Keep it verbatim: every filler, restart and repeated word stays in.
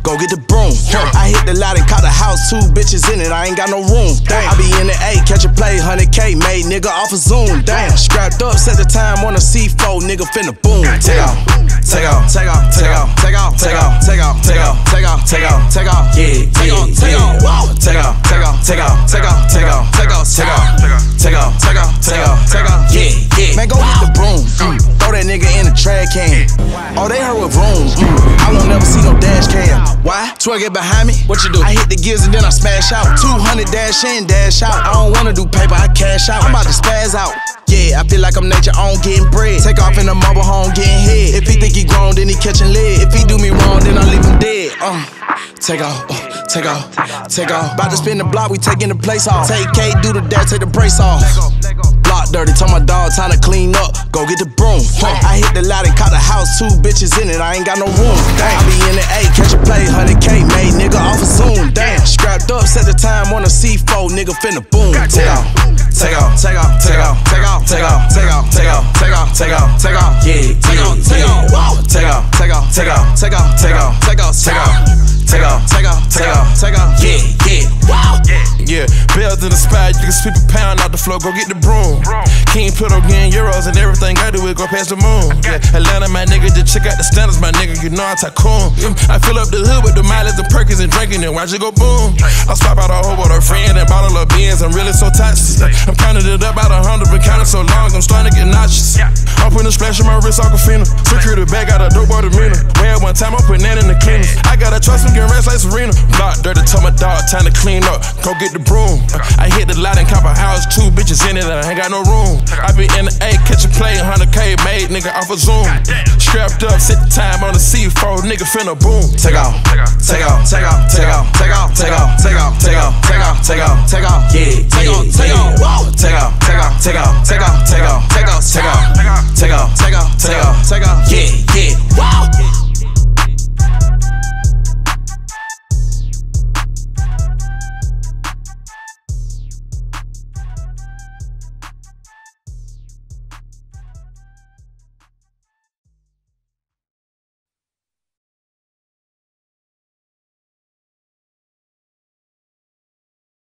go get the broom. I hit the lot and caught the house, two bitches in it, I ain't got no room. Damn. I be in the A, catch a play, one hundred K, made nigga off a Zoom. Damn, scrapped up, set the time on a C four, nigga finna boom. Take off, take off, take off, take off, take off, take off, take off, take off, take off, take off, take off, yeah, take off, take off, take off, take off, take off, take off, take off, take off, take off, take off, take off, take off, take off, yeah, yeah. Man, go get the broom, throw that nigga in the trash can. Oh, they heard with rooms. I won't never see no dash cam. Why? Twerk it behind me. What you do? I hit the gears and then I smash out. two hundred dash in, dash out. I don't wanna do paper, I cash out. I'm about to spaz out. Yeah, I feel like I'm nature on getting bread. Take off in the mobile home getting head. If he think he grown, then he catching lead. If he do me wrong, then I leave him dead. Uh, take off, uh, take off, take off. About to spin the block, we taking the place off. Take K, do the dash, take the brace off. Block dirty, tell my dog time to clean up. Go get the broom. I hit the lot and caught the house, two bitches in it, I ain't got no room. Damn. I be in the A, catch a play, one hundred K, made nigga off a Zoom. Damn, scrapped up, set the time on a C four, nigga finna boom. Take off, take off, take off, take off, take off, take off, take off, take off, take off, take off, take off, yeah, take off, take off, take off, take off, take off, take off, take off, take off, take off, take off, take off, take off, take off, yeah, yeah, wow, yeah. Bells in the spot, you can sweep a pound out the floor, go get the broom. King Pluto getting euros and everything I do is go past the moon. Yeah, Atlanta, my nigga, just check out the standards, my nigga, you know I tycoon. Yeah, I fill up the hood with the mileage and perkins and drinking and watch it go boom. I swap out a hoe with a friend and bottle of beans, I'm really so toxic. I'm counting it up out a hundred, been counting so long, I'm starting to get nauseous. I'm putting a splash in my wrist, Aquafina. Security bag, got a dope boy demeanor. Way at one time, I'm putting that in the cleaners. I gotta trust him, getting rest like Serena. Block dirty, tell my dog, time to clean up. Go get the broom. I hit the lot and cop a house, two bitches in it, and I ain't got no room. I be in the A, catch a play, one hundred K, made nigga off a Zoom. Strapped up, set the time on the C four, nigga finna boom. Take off, take off, take off, take off, take off, take off, take off, take off, take off, take off, take off, yeah, take off, take off, take off, take off, take off,